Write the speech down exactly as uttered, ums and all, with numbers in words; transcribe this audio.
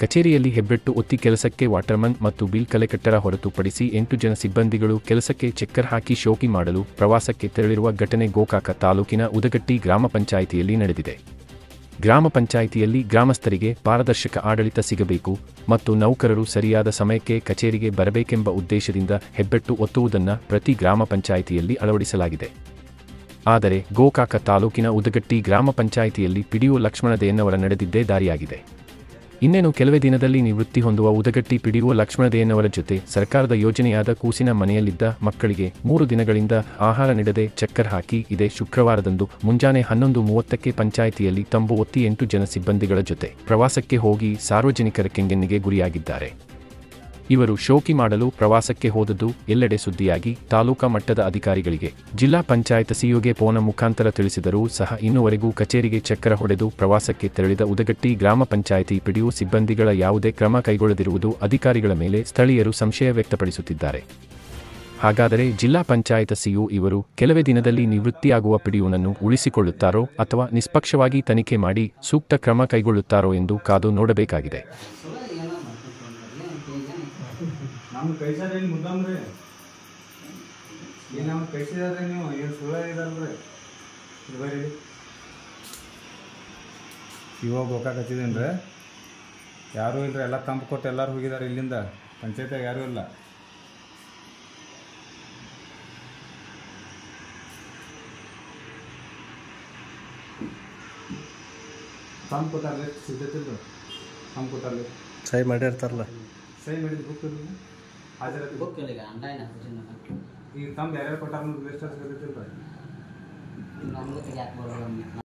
ಕಚೇರಿಯಲ್ಲಿ ಹೆಬ್ಬೆಟ್ಟು ಒತ್ತಿ ಕೆಲಸಕ್ಕೆ ವಾಟರ್ಮನ್ ಮತ್ತು ಬಿಲ್ ಕಲೆಕ್ಟರ ಹೊರತುಪಡಿಸಿ ಎಂಟು ಜನ ಸಿಬ್ಬಂದಿಗಳು ಕೆಲಸಕ್ಕೆ ಚೆಕ್ಕರ್ ಹಾಕಿ ಶೋಕಿ ಮಾಡಲು ಪ್ರವಾಸಕ್ಕೆ ತೆರಳಿರುವ ಘಟನೆ ಗೋಕಾಕ ತಾಲೂಕಿನ ಉದಗಟ್ಟಿ ಗ್ರಾಮ ಪಂಚಾಯಿತಿಯಲ್ಲಿ ನಡೆದಿದೆ. ಗ್ರಾಮ ಪಂಚಾಯಿತಿಯಲ್ಲಿ ಗ್ರಾಮಸ್ಥರಿಗೆ ಪಾರದರ್ಶಕ ಆಡಳಿತ ಸಿಗಬೇಕು ಮತ್ತು ನೌಕರರು ಸರಿಯಾದ ಸಮಯಕ್ಕೆ ಕಚೇರಿಗೆ ಬರಬೇಕೆಂಬ ಉದ್ದೇಶದಿಂದ ಹೆಬ್ಬೆಟ್ಟು ಒತ್ತುವುದನ್ನು ಪ್ರತಿ ಗ್ರಾಮ ಪಂಚಾಯಿತಿಯಲ್ಲಿ ಅಳವಡಿಸಲಾಗಿದೆ. ಆದರೆ ಗೋಕಾಕ ತಾಲೂಕಿನ ಉದಗಟ್ಟಿ ಗ್ರಾಮ ಪಂಚಾಯಿತಿಯಲ್ಲಿ ಪಿಡಿಒ ಲಕ್ಷ್ಮಣದೇಯನ್ನವರ ನಡೆದಿದ್ದೇ ದಾರಿಯಾಗಿದೆ. ಇನ್ನೇನು ಕೆಲವೇ ದಿನದಲ್ಲಿ ನಿವೃತ್ತಿ ಹೊಂದುವ ಉದಗಟ್ಟಿ ಪಿಡಿಒ ಲಕ್ಷ್ಮಣದೇಯನ್ನವರ ಜೊತೆ ಸರ್ಕಾರದ ಯೋಜನೆಯಾದ ಕೂಸಿನ ಮನೆಯಲ್ಲಿದ್ದ ಮಕ್ಕಳಿಗೆ ಮೂರು ದಿನಗಳಿಂದ ಆಹಾರ ನೀಡದೆ ಚಕ್ಕರ್ ಹಾಕಿ ಇದೇ ಶುಕ್ರವಾರದಂದು ಮುಂಜಾನೆ ಹನ್ನೊಂದು ಮೂವತ್ತಕ್ಕೆ ಪಂಚಾಯಿತಿಯಲ್ಲಿ ತಂಬು ಒತ್ತಿ ಎಂಟು ಜನ ಸಿಬ್ಬಂದಿಗಳ ಜೊತೆ ಪ್ರವಾಸಕ್ಕೆ ಹೋಗಿ ಸಾರ್ವಜನಿಕರ ಕೆಂಗಣ್ಣಿಗೆ ಗುರಿಯಾಗಿದ್ದಾರೆ. ಇವರು ಶೋಕಿ ಮಾಡಲು ಪ್ರವಾಸಕ್ಕೆ ಹೋದದ್ದು ಎಲ್ಲೆಡೆ ಸುದ್ದಿಯಾಗಿ ತಾಲೂಕಾ ಮಟ್ಟದ ಅಧಿಕಾರಿಗಳಿಗೆ ಜಿಲ್ಲಾ ಪಂಚಾಯತ್ ಸಿಇಒಗೆ ಫೋನ್ ಮುಖಾಂತರ ತಿಳಿಸಿದರೂ ಸಹ ಇನ್ನುವರೆಗೂ ಕಚೇರಿಗೆ ಚಕ್ಕರ ಹೊಡೆದು ಪ್ರವಾಸಕ್ಕೆ ತೆರಳಿದ ಉದಗಟ್ಟಿ ಗ್ರಾಮ ಪಂಚಾಯಿತಿ ಪಿಡಿಒ ಸಿಬ್ಬಂದಿಗಳ ಯಾವುದೇ ಕ್ರಮ ಕೈಗೊಳ್ಳದಿರುವುದು ಅಧಿಕಾರಿಗಳ ಮೇಲೆ ಸ್ಥಳೀಯರು ಸಂಶಯ ವ್ಯಕ್ತಪಡಿಸುತ್ತಿದ್ದಾರೆ. ಹಾಗಾದರೆ ಜಿಲ್ಲಾ ಪಂಚಾಯತ್ ಸಿಇಒ ಇವರು ಕೆಲವೇ ದಿನದಲ್ಲಿ ನಿವೃತ್ತಿಯಾಗುವ ಪಿಡಿಒನನ್ನು ಉಳಿಸಿಕೊಳ್ಳುತ್ತಾರೋ ಅಥವಾ ನಿಷ್ಪಕ್ಷವಾಗಿ ತನಿಖೆ ಮಾಡಿ ಸೂಕ್ತ ಕ್ರಮ ಕೈಗೊಳ್ಳುತ್ತಾರೋ ಎಂದು ಕಾದು ನೋಡಬೇಕಾಗಿದೆ. ನಮ್ಮ ಕೈಸಾರ ಏನು ಮುದ್ದಾಮ್ರಿ ಏನು ನಮ್ಮ ಕೈಸಿದಾರೆ ನೀವು ಏನು ಸುಳ್ಳ ಇದಲ್ರಿ ಬರ್ರಿ ಇವಾಗ ಗೋಕಾಕ್ ಹಚ್ಚಿದೇನ್ರಿ ಯಾರೂ ಇಲ್ಲರಿ ಎಲ್ಲ ತಂಪು ಕೊಟ್ಟು ಎಲ್ಲರೂ ಹೋಗಿದ್ದಾರೆ ಇಲ್ಲಿಂದ ಪಂಚಾಯತ್ಯಾಗ ಯಾರೂ ಇಲ್ಲ. ತಂಪು ಕೊಟ್ಟಾರ್ರಿ ಸಿದ್ಧತಿಲ್ರಿ ತಂಪು ಕೊಟ್ಟಾರ್ರಿ ಸಹಿ ಮಾಡಿರ್ತಾರಲ್ಲ ಸಹಿ ಮಾಡಿದ್ದು ಬುಕ್ ಹಾಜರ ಈಗ ತಮ್ಮ ಯಾರ್ಯಾರು ಕೊಟ್ಟಾರ ಲಿಸ್ಟ್ ಹಚ್ಚಿರ್ತಿಲ್ರಿ.